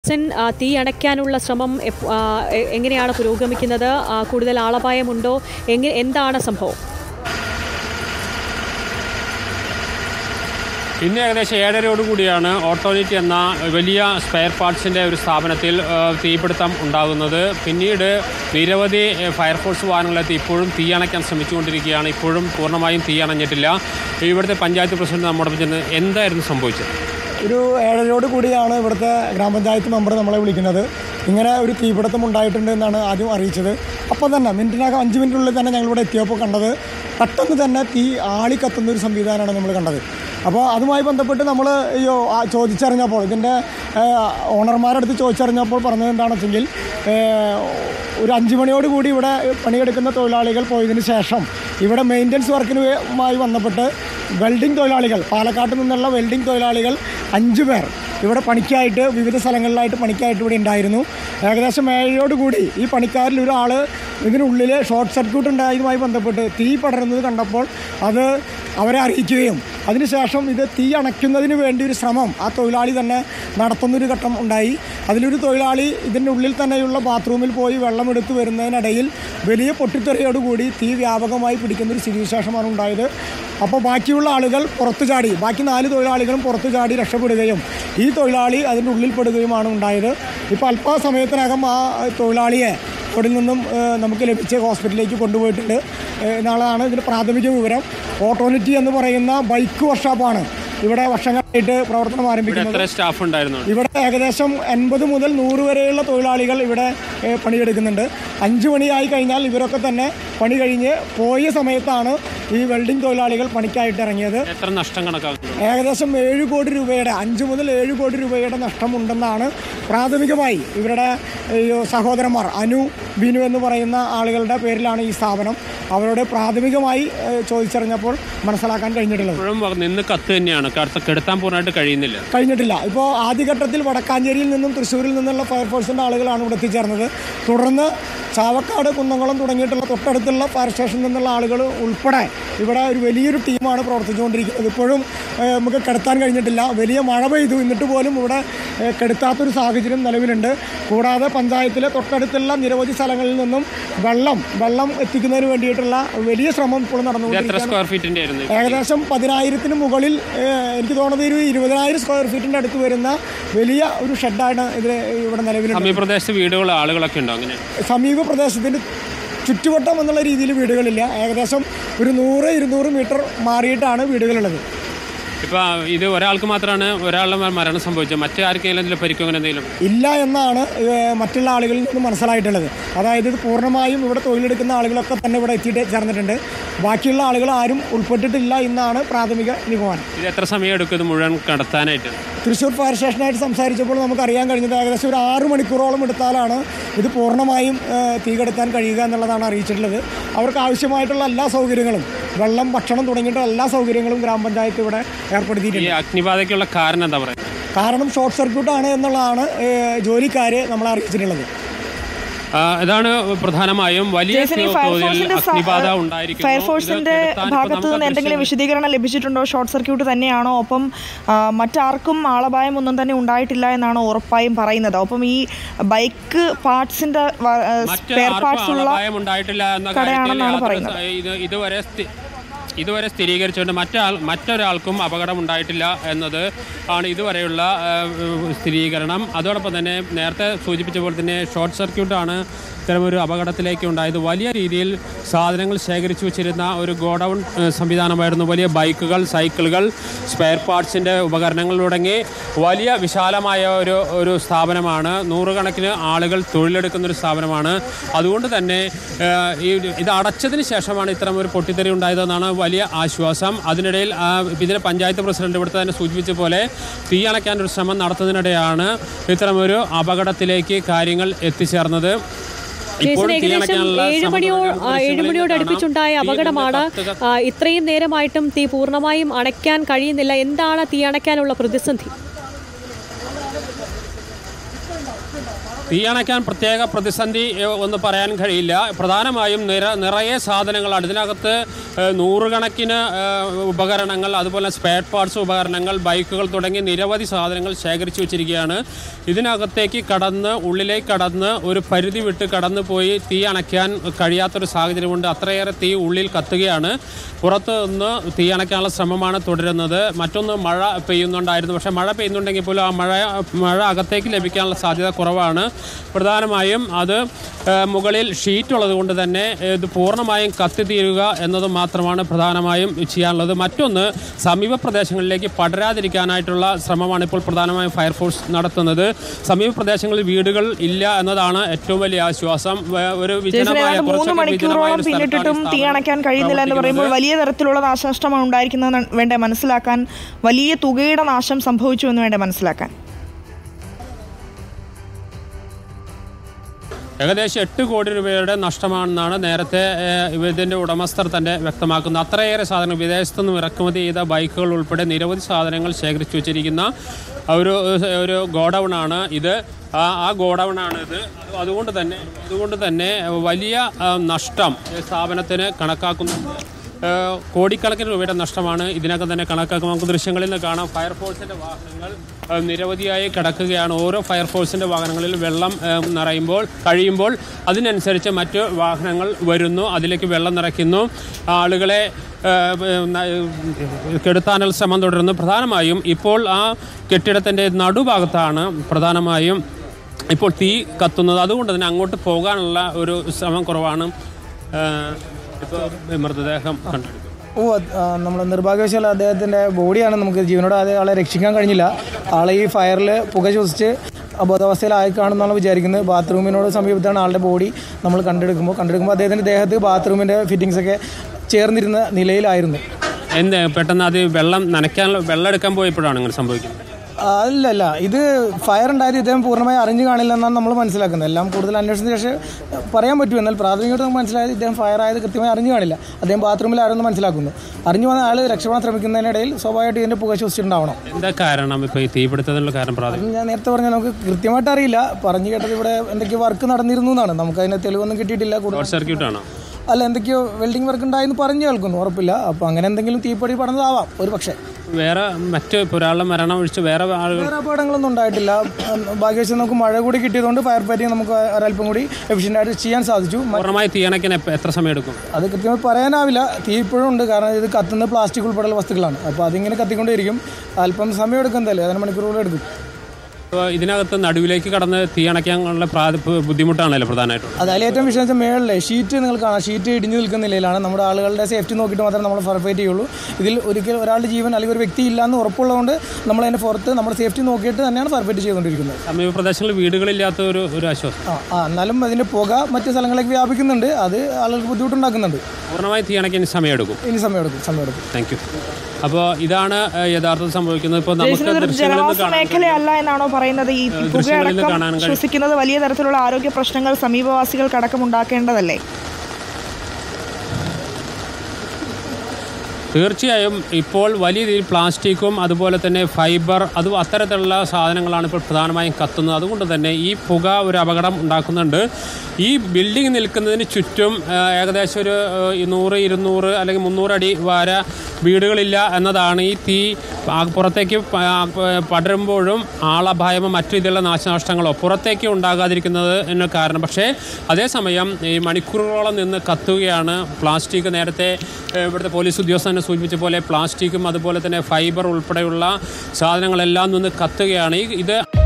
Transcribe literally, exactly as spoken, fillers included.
തീ അണയ്ക്കാനുള്ള ശ്രമം എങ്ങനെയാണ് പുരോഗമിക്കുന്നത്? കൂടുതൽ ആളപായമുണ്ടോ? എങ്ങനെ എന്താണ് സംഭവം? ഇന്ന് ഏകദേശം ഏഴരയോട് കൂടിയാണ് ഓട്ടോണിറ്റി എന്ന വലിയ സ്പെയർ പാർട്സിൻ്റെ ഒരു സ്ഥാപനത്തിൽ തീപിടുത്തം ഉണ്ടാകുന്നത്. പിന്നീട് നിരവധി ഫയർഫോഴ്സ് വാഹനങ്ങളെത്തി ഇപ്പോഴും തീ അണയ്ക്കാൻ ശ്രമിച്ചുകൊണ്ടിരിക്കുകയാണ്. ഇപ്പോഴും പൂർണ്ണമായും തീ അണഞ്ഞിട്ടില്ല. ഇവിടുത്തെ പഞ്ചായത്ത് പ്രസിഡന്റ് നമ്മുടെ ചെന്ന് എന്തായിരുന്നു സംഭവിച്ചത്? ഒരു ഏഴരയോട് കൂടിയാണ് ഇവിടുത്തെ ഗ്രാമപഞ്ചായത്ത് മെമ്പർ നമ്മളെ വിളിക്കുന്നത്. ഇങ്ങനെ ഒരു തീപിടുത്തം ഉണ്ടായിട്ടുണ്ട് എന്നാണ് ആദ്യം അറിയിച്ചത്. അപ്പോൾ തന്നെ മിനിറ്റിനകം അഞ്ച് മിനിറ്റിനുള്ളിൽ തന്നെ ഞങ്ങളിവിടെ എത്തിയപ്പോൾ കണ്ടത് പെട്ടെന്ന് തന്നെ തീ ആളിക്കത്തുന്ന ഒരു സംവിധാനമാണ് നമ്മൾ കണ്ടത്. അപ്പോൾ അതുമായി ബന്ധപ്പെട്ട് നമ്മൾ ഈ ചോദിച്ചറിഞ്ഞപ്പോൾ ഇതിൻ്റെ ഓണർമാരടുത്ത് ചോദിച്ചറിഞ്ഞപ്പോൾ പറഞ്ഞത് എന്താണെന്ന് വെച്ചെങ്കിൽ ഒരു അഞ്ച് മണിയോട് കൂടി ഇവിടെ പണിയെടുക്കുന്ന തൊഴിലാളികൾ പോയതിന് ശേഷം ഇവിടെ മെയിൻ്റനൻസ് വർക്കിനുമായി ബന്ധപ്പെട്ട് വെൽഡിംഗ് തൊഴിലാളികൾ പാലക്കാട്ട് നിന്നുള്ള വെൽഡിംഗ് തൊഴിലാളികൾ അഞ്ച് പേർ ഇവിടെ പണിക്കായിട്ട് വിവിധ സ്ഥലങ്ങളിലായിട്ട് പണിക്കായിട്ട് ഇവിടെ ഉണ്ടായിരുന്നു. ഏകദേശം ഏഴയോട് കൂടി ഈ പണിക്കാരിൽ ഒരാൾ ഇതിനുള്ളിൽ ഷോർട്ട് സർക്യൂട്ട് ഉണ്ടായതുമായി ബന്ധപ്പെട്ട് തീ പടരുന്നത് കണ്ടപ്പോൾ അത് അവരെ അറിയിക്കുകയും അതിനുശേഷം ഇത് തീ അണയ്ക്കുന്നതിന് വേണ്ടി ഒരു ശ്രമം ആ തൊഴിലാളി തന്നെ നടത്തുന്നൊരു ഘട്ടം ഉണ്ടായി. അതിലൊരു തൊഴിലാളി ഇതിൻ്റെ ഉള്ളിൽ തന്നെയുള്ള ബാത്റൂമിൽ പോയി വെള്ളമെടുത്ത് വരുന്നതിനിടയിൽ വലിയ പൊട്ടിത്തെറിയോടുകൂടി തീ വ്യാപകമായി പിടിക്കുന്നൊരു സ്ഥിതിവിശേഷമാണ് ഉണ്ടായത്. അപ്പോൾ ബാക്കിയുള്ള ആളുകൾ പുറത്തു ചാടി, ബാക്കി നാല് തൊഴിലാളികളും പുറത്തു ചാടി രക്ഷപ്പെടുകയും ഈ തൊഴിലാളി അതിൻ്റെ ഉള്ളിൽ പെടുകയുമാണ് ഉണ്ടായത്. ഇപ്പോൾ അല്പസമയത്തിനകം ആ തൊഴിലാളിയെ അവിടെ നിന്നും നമുക്ക് ലഭിച്ച ഹോസ്പിറ്റലിലേക്ക് കൊണ്ടുപോയിട്ടുണ്ട് എന്നാളാണ് ഇതിൻ്റെ പ്രാഥമിക വിവരം. ഓട്ടോണിറ്റി എന്ന് പറയുന്ന ബൈക്ക് വർക്ക്ഷോപ്പാണ് ഇവിടെ വർഷങ്ങളായിട്ട് പ്രവർത്തനം ആരംഭിക്കുന്നത്. ഇവിടെ ഏകദേശം എൺപത് മുതൽ നൂറ് വരെയുള്ള തൊഴിലാളികൾ ഇവിടെ പണിയെടുക്കുന്നുണ്ട്. അഞ്ച് മണിയായി കഴിഞ്ഞാൽ ഇവരൊക്കെ തന്നെ പണി കഴിഞ്ഞ് പോയ സമയത്താണ് ഈ വെൽഡിംഗ് തൊഴിലാളികൾ പണിക്കായിട്ട് ഇറങ്ങിയത്. എത്ര നഷ്ടം കണക്കാക്കുന്നു? ഏകദേശം ഏഴ് കോടി രൂപയുടെ അഞ്ച് മുതൽ ഏഴ് കോടി രൂപയുടെ നഷ്ടമുണ്ടെന്നാണ് പ്രാഥമികമായി ഇവരുടെ സഹോദരന്മാർ അനു ബിനു എന്ന് പറയുന്ന ആളുകളുടെ പേരിലാണ് ഈ സ്ഥാപനം. അവരോട് പ്രാഥമികമായി ചോദിച്ചറിഞ്ഞപ്പോൾ മനസ്സിലാക്കാൻ കഴിഞ്ഞിട്ടുള്ളത്. നിന്ന് കത്ത് തന്നെയാണ്, കെടുത്താൻ പൂർണ്ണമായിട്ട് കഴിയുന്നില്ല കഴിഞ്ഞിട്ടില്ല ഇപ്പോൾ ആദ്യഘട്ടത്തിൽ വടക്കാഞ്ചേരിയിൽ നിന്നും തൃശ്ശൂരിൽ നിന്നുള്ള ഫയർഫോഴ്സിൻ്റെ ആളുകളാണ് ഇവിടെ എത്തിച്ചേർന്നത്. തുടർന്ന് ചാവക്കാട്, കുന്നംകുളം തുടങ്ങിയിട്ടുള്ള തൊട്ടടുത്തുള്ള ഫയർ സ്റ്റേഷനിൽ നിന്നുള്ള ആളുകൾ ഉൾപ്പെടെ ഇവിടെ ഒരു വലിയൊരു ടീമാണ് പ്രവർത്തിച്ചുകൊണ്ടിരിക്കുന്നത്. ഇപ്പോഴും നമുക്ക് കെടുത്താൻ കഴിഞ്ഞിട്ടില്ല. വലിയ മഴ പെയ്തു, എന്നിട്ട് പോലും ഇവിടെ കെടുത്താത്തൊരു സാഹചര്യം നിലവിലുണ്ട്. കൂടാതെ പഞ്ചായത്തിലെ തൊട്ടടുത്തുള്ള നിരവധി സ്ഥലങ്ങളിൽ നിന്നും വെള്ളം വെള്ളം എത്തിക്കുന്നതിന് വേണ്ടിയിട്ടുള്ള വലിയ ശ്രമം ഇപ്പോൾ നടന്നുകൊണ്ടിരിക്കുകയാണ്. ഏകദേശം പതിനായിരത്തിന് മുകളിൽ, എനിക്ക് തോന്നുന്നത് ഒരു ഇരുപതിനായിരം സ്ക്വയർ ഫീറ്റിൻ്റെ അടുത്ത് വരുന്ന വലിയ ഒരു ഷെഡാണ് ഇത് ഇവിടെ നിലവിലുണ്ട്. സമീപപ്രദേശത്ത് വീടുകൾ ആളുകളൊക്കെ ഉണ്ടോ? അങ്ങനെ സമീപ പ്രദേശത്തിൻ്റെ ചുറ്റുവട്ടം എന്നുള്ള രീതിയിൽ വീടുകളില്ല. ഏകദേശം ഒരു നൂറ് ഇരുന്നൂറ് മീറ്റർ മാറിയിട്ടാണ് വീടുകളുള്ളത്. ഇപ്പോൾ ഇത് ഒരാൾക്ക് മാത്രമാണ് ഒരാളുടെ മരണം സംഭവിച്ചത്, മറ്റേ ആർക്കെങ്കിലും എന്തെങ്കിലും പരിക്കോ അങ്ങനെ എന്തെങ്കിലും ഇല്ല എന്നാണ് മറ്റുള്ള ആളുകളിൽ നിന്ന് മനസ്സിലായിട്ടുള്ളത്. അതായത് ഇത് പൂർണ്ണമായും ഇവിടെ തൊഴിലെടുക്കുന്ന ആളുകളൊക്കെ തന്നെ ഇവിടെ എത്തിയിട്ട് ചേർന്നിട്ടുണ്ട്. ബാക്കിയുള്ള ആളുകൾ ആരും ഉൾപ്പെട്ടിട്ടില്ല എന്നാണ് പ്രാഥമിക നിഗമനം. ഇത് എത്ര സമയം എടുക്കും ഇത് മുഴുവൻ കടത്താനായിട്ട്? തൃശ്ശൂർ ഫയർ സ്റ്റേഷനായിട്ട് സംസാരിച്ചപ്പോൾ നമുക്കറിയാൻ കഴിഞ്ഞത് ഏകദേശം ഒരു ആറ് മണിക്കൂറോളം എടുത്താലാണ് ഇത് പൂർണ്ണമായും തീ കെടുത്താൻ കഴിയുക എന്നുള്ളതാണ് അറിയിച്ചിട്ടുള്ളത്. അവർക്ക് ആവശ്യമായിട്ടുള്ള എല്ലാ സൗകര്യങ്ങളും, വെള്ളം, ഭക്ഷണം തുടങ്ങിയിട്ടുള്ള എല്ലാ സൗകര്യങ്ങളും ഗ്രാമപഞ്ചായത്ത് ഇവിടെ ഏർപ്പെടുത്തിയിട്ടുണ്ട്. ഈ അഗ്നിബാധയ്ക്കുള്ള കാരണം എന്താ പറയുക? കാരണം ഷോർട്ട് സർക്യൂട്ടാണ് എന്നുള്ളതാണ് ജോലിക്കാർ നമ്മളെ അറിയിച്ചിട്ടുള്ളത്. ഇതാണ് പ്രധാനമായും വലിയ അഗ്നിബാധ ഉണ്ടായിരിക്കുന്നത്. ഫയർഫോഴ്സിന്റെ ഭാഗത്തു നിന്ന് എന്തെങ്കിലും വിശദീകരണം ലഭിച്ചിട്ടുണ്ടോ? ഷോർട്ട് സർക്യൂട്ട് തന്നെയാണോ? ഒപ്പം മറ്റാർക്കും ആളപായം ഒന്നും തന്നെ ഉണ്ടായിട്ടില്ല എന്നാണ് ഉറപ്പായും പറയുന്നത്. ഒപ്പം ഈ ബൈക്ക് പാർട്സിന്റെ സ്പെയർ പാർട്സ് ഉള്ള കടയാണെന്നാണ് പറയുന്നത്. ഇതുവരെ ഇതുവരെ സ്ഥിരീകരിച്ചുകൊണ്ട് മറ്റാൾ മറ്റൊരാൾക്കും അപകടം ഉണ്ടായിട്ടില്ല എന്നത് ആണ് ഇതുവരെയുള്ള സ്ഥിരീകരണം. അതോടൊപ്പം തന്നെ നേരത്തെ സൂചിപ്പിച്ച പോലെ തന്നെ ഷോർട്ട് സർക്യൂട്ടാണ് ഇത്തരമൊരു അപകടത്തിലേക്ക് ഉണ്ടായത്. വലിയ രീതിയിൽ സാധനങ്ങൾ ശേഖരിച്ചു വച്ചിരുന്ന ഒരു ഗോഡൗൺ സംവിധാനമായിരുന്നു. വലിയ ബൈക്കുകൾ, സൈക്കിളുകൾ, സ്പെയർ പാർട്സിൻ്റെ ഉപകരണങ്ങൾ തുടങ്ങി വലിയ വിശാലമായ ഒരു ഒരു സ്ഥാപനമാണ്. നൂറുകണക്കിന് ആളുകൾ തൊഴിലെടുക്കുന്നൊരു സ്ഥാപനമാണ്. അതുകൊണ്ട് തന്നെ ഈ ഇത് അടച്ചതിന് ശേഷമാണ് ഇത്തരം ഒരു പൊട്ടിത്തെറി ഉണ്ടായതെന്നാണ് വലിയ ആശ്വാസം. അതിനിടയിൽ ഇതിലെ പഞ്ചായത്ത് പ്രസിഡന്റ് ഇവിടുത്തെ തന്നെ സൂചിപ്പിച്ച പോലെ തീ അണയ്ക്കാനൊരു ശ്രമം നടത്തുന്നതിനിടെയാണ് ഇത്തരമൊരു അപകടത്തിലേക്ക് കാര്യങ്ങൾ എത്തിച്ചേർന്നത്. ഏകദേശം ഏഴുമണിയോ ഏഴുമണിയോട് അടുപ്പിച്ചുണ്ടായ അപകടമാണ്. ഇത്രയും നേരമായിട്ടും തീ പൂർണ്ണമായും അണയ്ക്കാൻ കഴിയുന്നില്ല. എന്താണ് തീ അണയ്ക്കാനുള്ള പ്രതിസന്ധി? തീ അണയ്ക്കാൻ പ്രത്യേക പ്രതിസന്ധി ഒന്ന് പറയാൻ കഴിയില്ല. പ്രധാനമായും നിര നിറയെ സാധനങ്ങളാണ് ഇതിനകത്ത്. നൂറുകണക്കിന് ഉപകരണങ്ങൾ, അതുപോലെ സ്പെയർ പാർട്സ് ഉപകരണങ്ങൾ, ബൈക്കുകൾ തുടങ്ങി നിരവധി സാധനങ്ങൾ ശേഖരിച്ചു വച്ചിരിക്കുകയാണ്. ഇതിനകത്തേക്ക് കടന്ന് ഉള്ളിലേക്ക് കടന്ന് ഒരു പരിധി വിട്ട് കടന്നു പോയി തീ അണയ്ക്കാൻ കഴിയാത്തൊരു സാഹചര്യമുണ്ട്. അത്രയേറെ തീ ഉള്ളിൽ കത്തുകയാണ്. പുറത്ത് നിന്ന് തീ അണയ്ക്കാനുള്ള ശ്രമമാണ് തുടരുന്നത്. മറ്റൊന്ന് മഴ പെയ്യുന്നുണ്ടായിരുന്നു. പക്ഷേ മഴ പെയ്യുന്നുണ്ടെങ്കിൽ പോലും ആ മഴ മഴ അകത്തേക്ക് ലഭിക്കാനുള്ള സാധ്യത കുറവാണ്. പ്രധാനമായും അത് മുകളിൽ ഷീറ്റ് ഉള്ളത് കൊണ്ട് തന്നെ ഇത് പൂർണ്ണമായും കത്തിത്തീരുക എന്നത് മാത്രമാണ് പ്രധാനമായും ചെയ്യാനുള്ളത്. മറ്റൊന്ന്, സമീപ പ്രദേശങ്ങളിലേക്ക് പടരാതിരിക്കാനായിട്ടുള്ള ശ്രമമാണ് ഇപ്പോൾ പ്രധാനമായും ഫയർഫോഴ്സ് നടത്തുന്നത്. സമീപ പ്രദേശങ്ങളിൽ വീടുകൾ ഇല്ല എന്നതാണ് ഏറ്റവും വലിയ ആശ്വാസം. ഒരു വിജനമായ മൂന്ന് മണിക്കൂറോളം പിന്നിട്ടിട്ടും തീ അണയ്ക്കാൻ കഴിയുന്നില്ല എന്ന് പറയുമ്പോൾ വലിയ തരത്തിലുള്ള നാശനഷ്ടമാണ് ഉണ്ടായിരിക്കുന്നത് വേണ്ടേ മനസ്സിലാക്കാൻ. വലിയ തുകയുടെ നാശം സംഭവിച്ചു എന്ന് വേണ്ടേ മനസ്സിലാക്കാൻ. ഏകദേശം എട്ട് കോടി രൂപയുടെ നഷ്ടമാണെന്നാണ് നേരത്തെ ഇതിൻ്റെ ഉടമസ്ഥർ തന്നെ വ്യക്തമാക്കുന്നത്. അത്രയേറെ സാധനങ്ങൾ വിദേശത്തു നിന്നും ഇറക്കുമതി ചെയ്ത ബൈക്കുകൾ ഉൾപ്പെടെ നിരവധി സാധനങ്ങൾ ശേഖരിച്ചു വച്ചിരിക്കുന്ന ഒരു ഒരു ഗോഡൗണാണ് ഇത്. ആ ആ ഗോഡൗണാണ് ഇത്. അതുകൊണ്ട് തന്നെ അതുകൊണ്ട് തന്നെ വലിയ നഷ്ടം സ്ഥാപനത്തിന് കണക്കാക്കുന്നുണ്ട്. കോടിക്കണക്കിന് രൂപയുടെ നഷ്ടമാണ് ഇതിനകം തന്നെ കണക്കാക്കുന്നത്. നമുക്ക് ദൃശ്യങ്ങളിൽ നിന്ന് കാണാം. ഫയർഫോഴ്സിൻ്റെ വാഹനങ്ങൾ നിരവധിയായി കിടക്കുകയാണ്. ഓരോ ഫയർഫോഴ്സിൻ്റെ വാഹനങ്ങളിൽ വെള്ളം നിറയുമ്പോൾ കഴിയുമ്പോൾ അതിനനുസരിച്ച് മറ്റ് വാഹനങ്ങൾ വരുന്നു, അതിലേക്ക് വെള്ളം നിറയ്ക്കുന്നു, ആളുകളെ കെടുത്താനുള്ള ശ്രമം തുടരുന്നു. പ്രധാനമായും ഇപ്പോൾ ആ കെട്ടിടത്തിൻ്റെ നടുഭാഗത്താണ് പ്രധാനമായും ഇപ്പോൾ തീ കത്തുന്നത്. അതുകൊണ്ട് തന്നെ അങ്ങോട്ട് പോകാനുള്ള ഒരു ശ്രമം കുറവാണ്. ഇപ്പോൾ മൃതദേഹം കണ്ടെടുക്കും. ഓ നമ്മൾ നിർഭാഗ്യവശാൽ അദ്ദേഹത്തിൻ്റെ ബോഡിയാണ് നമുക്ക് ജീവനോടെ അതേ ആളെ രക്ഷിക്കാൻ കഴിഞ്ഞില്ല. ആളെ ഈ ഫയറിൽ പുക ശ്വസിച്ച് അബോധാവസ്ഥയിലായി കാണുമെന്നാണ് വിചാരിക്കുന്നത്. ബാത്റൂമിനോട് സമീപത്താണ് ആളുടെ ബോഡി നമ്മൾ കണ്ടെടുക്കുമ്പോൾ കണ്ടെടുക്കുമ്പോൾ അദ്ദേഹത്തിൻ്റെ ദേഹത്ത് ബാത്റൂമിൻ്റെ ഫിറ്റിങ്സൊക്കെ ചേർന്നിരുന്ന നിലയിലായിരുന്നു. എന്ത് പെട്ടെന്ന് അത് വെള്ളം നനയ്ക്കാൻ വെള്ളം എടുക്കാൻ പോയപ്പോഴാണ് ഇങ്ങനെ സംഭവിക്കുന്നത്? അല്ലല്ല, ഇത് ഫയർ ഉണ്ടായത് ഇദ്ദേഹം പൂർണ്ണമായി അറിഞ്ഞു കാണില്ല എന്നാണ് നമ്മൾ മനസ്സിലാക്കുന്നത്. എല്ലാം കൂടുതൽ അന്വേഷണത്തിന് ശേഷം പറയാൻ പറ്റും. എന്നാൽ പ്രാഥമികമായിട്ട് നമുക്ക് മനസ്സിലായത് ഇദ്ദേഹം ഫയർ ആയത് കൃത്യമായി അറിഞ്ഞു കാണില്ല. അദ്ദേഹം ബാത്റൂമിലായിരുന്നു മനസ്സിലാക്കുന്നു. അറിഞ്ഞു വന്ന ആൾ രക്ഷപ്പെടാൻ ശ്രമിക്കുന്നതിനിടയിൽ സ്വാഭാവികമായിട്ട് ഇതിൻ്റെ പുക ശ്വസിച്ചിട്ടുണ്ടാവണം. എന്താ കാരണം ഇപ്പോൾ ഈ തീപിടുത്തത്തിനുള്ള കാരണം? പ്രാഥമികം ഞാൻ നേരത്തെ പറഞ്ഞാൽ നമുക്ക് കൃത്യമായിട്ട് അറിയില്ല. പറഞ്ഞു കേട്ടത് ഇവിടെ എന്തൊക്കെയോ വർക്ക് നടന്നിരുന്നു എന്നാണ്. നമുക്ക് അതിന് തെളിവൊന്നും കിട്ടിയിട്ടില്ല. ഷോർട്ട് സർക്യൂട്ടാണോ? അല്ല, എന്തൊക്കെയോ വെൽഡിംഗ് വർക്ക് ഉണ്ടായെന്ന് പറഞ്ഞു കേൾക്കുന്നു. ഉറപ്പില്ല. അപ്പോൾ അങ്ങനെ എന്തെങ്കിലും തീപ്പൊടി പടർന്നതാവാം ഒരു പക്ഷേ. വേറെ മറ്റ് ഒരാളുടെ മരണം ഒഴിച്ച് വേറെ വേറെ അപകടങ്ങളൊന്നും ഉണ്ടായിട്ടില്ല. ഭാഗ്യവശാൽ നമുക്ക് മഴ കൂടി കിട്ടിയതുകൊണ്ട് ഫയർ ഫൈറ്റിംഗ് നമുക്ക് ഒരല്പം കൂടി എഫിഷ്യൻ്റായിട്ട് ചെയ്യാൻ സാധിച്ചു. പൂർണ്ണമായി തീ അണയ്ക്കാൻ എത്ര സമയം എടുക്കും? അത് കൃത്യമായി പറയാനാവില്ല. തീ ഇപ്പോഴും ഉണ്ട്. കാരണം ഇത് കത്തുന്ന പ്ലാസ്റ്റിക് ഉൾപ്പെടെയുള്ള വസ്തുക്കളാണ്. അപ്പോൾ അതിങ്ങനെ കത്തിക്കൊണ്ടിരിക്കും. അല്പം സമയം എടുക്കും. എന്തായാലും അതിന് മണിക്കൂറുകൾ എടുക്കും. ഇതിനകത്ത് നടുവിലേക്ക് കടന്ന് തീ അണയ്ക്കാനുള്ള ബുദ്ധിമുട്ടാണല്ലോ പ്രധാനമായിട്ടും. അതായത് ഏറ്റവും വിഷയം വെച്ചാൽ മേളിലെ ഷീറ്റ് നിങ്ങൾ കാണാം. ഷീറ്റ് ഇടിഞ്ഞു നിൽക്കുന്ന നിലയിലാണ്. നമ്മുടെ ആളുകളുടെ സേഫ്റ്റി നോക്കിയിട്ട് മാത്രമേ നമ്മൾ ഫയർ ഫൈറ്റ് ചെയ്യുള്ളൂ. ഇതിൽ ഒരിക്കൽ ഒരാളുടെ ജീവൻ അല്ലെങ്കിൽ ഒരു വ്യക്തി ഇല്ലയെന്ന് ഉറപ്പുള്ളതുകൊണ്ട് നമ്മൾ അതിൻ്റെ പുറത്ത് നമ്മുടെ സേഫ്റ്റി നോക്കിയിട്ട് തന്നെയാണ് ഫയർ ഫൈറ്റ് ചെയ്തുകൊണ്ടിരിക്കുന്നത്. സമീപ പ്രദേശങ്ങളിൽ വീടുകളില്ലാത്ത ഒരു ഒരു ആശ്വാസം. ആ ആ എന്നാലും അതിൻ്റെ പുക മറ്റ് സ്ഥലങ്ങളിലേക്ക് വ്യാപിക്കുന്നുണ്ട്. അത് ആളുകൾക്ക് ബുദ്ധിമുട്ടുണ്ടാക്കുന്നുണ്ട്. പൂർണ്ണമായി തീ അണയ്ക്കാൻ സമയമെടുക്കും. ഇനി സമയമെടുക്കും സമയമെടുക്കും താങ്ക് യു. അപ്പോൾ ഇതാണ് യഥാർത്ഥത്തിൽ സംഭവിക്കുന്നത്. ഇപ്പോൾ നമുക്ക് ജനവാസ മേഖലയല്ല എന്നാണോ പറയുന്നത്? ഈ പുകയടക്കം ശ്വസിക്കുന്നത് വലിയ തരത്തിലുള്ള ആരോഗ്യ പ്രശ്നങ്ങൾ സമീപവാസികൾക്കടക്കം ഉണ്ടാക്കേണ്ടതല്ലേ? തീർച്ചയായും ഇപ്പോൾ വലിയ രീതിയിൽ പ്ലാസ്റ്റിക്കും അതുപോലെ തന്നെ ഫൈബർ അതും അത്തരത്തിലുള്ള സാധനങ്ങളാണ് ഇപ്പോൾ പ്രധാനമായും കത്തുന്നത്. അതുകൊണ്ട് തന്നെ ഈ പുക ഒരു അപകടം ഉണ്ടാക്കുന്നുണ്ട്. ഈ ബിൽഡിംഗ് നിൽക്കുന്നതിന് ചുറ്റും ഏകദേശം ഒരു നൂറ് ഇരുന്നൂറ് അല്ലെങ്കിൽ മുന്നൂറ് അടി വര വീടുകളില്ല എന്നതാണ് ഈ തീ പുറത്തേക്ക് പടരുമ്പോഴും ആളപായമോ മറ്റു രീതിയിലുള്ള നാശനഷ്ടങ്ങളോ പുറത്തേക്ക് ഉണ്ടാകാതിരിക്കുന്നത് എന്ന കാരണം. പക്ഷേ അതേസമയം ഈ മണിക്കൂറുകളോളം നിന്ന് കത്തുകയാണ് പ്ലാസ്റ്റിക്. നേരത്തെ ഇവിടുത്തെ പോലീസ് ഉദ്യോഗസ്ഥനെ സൂചിപ്പിച്ച പോലെ പ്ലാസ്റ്റിക്കും അതുപോലെ തന്നെ ഫൈബർ ഉൾപ്പെടെയുള്ള സാധനങ്ങളെല്ലാം നിന്ന് കത്തുകയാണ്. ഈ ഇത്